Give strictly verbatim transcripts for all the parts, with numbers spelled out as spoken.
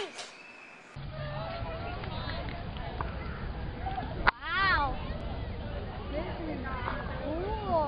Wow. This is cool.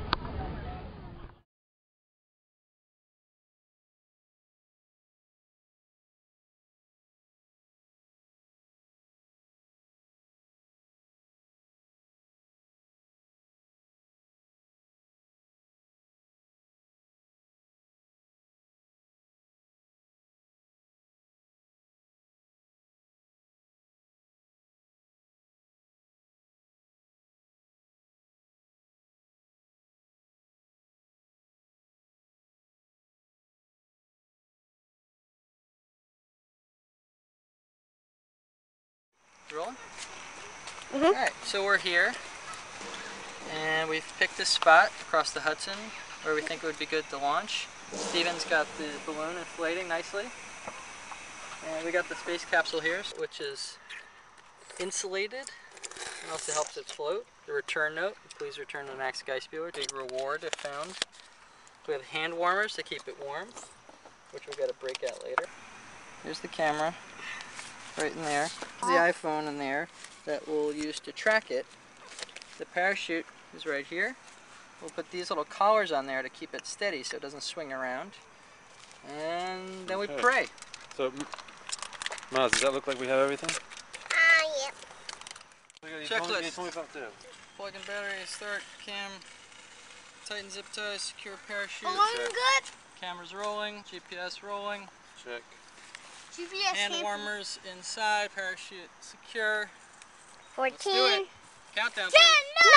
Rolling? Mm-hmm. Alright, so we're here, and we've picked a spot across the Hudson where we think it would be good to launch. Steven's got the balloon inflating nicely, and we got the space capsule here, which is insulated and also helps it float. The return note, please return to Max Geissbuehler, big reward if found. We have hand warmers to keep it warm, which we've got to break out later. Here's the camera, right in there. The iPhone in there that we'll use to track it. The parachute is right here. We'll put these little collars on there to keep it steady so it doesn't swing around. And then Okay. we pray. So, Maz, does that look like we have everything? Ah, uh, yep. Checklist. twenty-five too. Plug in battery, start, cam, tighten zip ties, secure parachute. Balloon good? Cameras rolling, G P S rolling. Check. G P S Hand warmers inside, parachute secure. fourteen. Let's do it. Countdown. ten, please.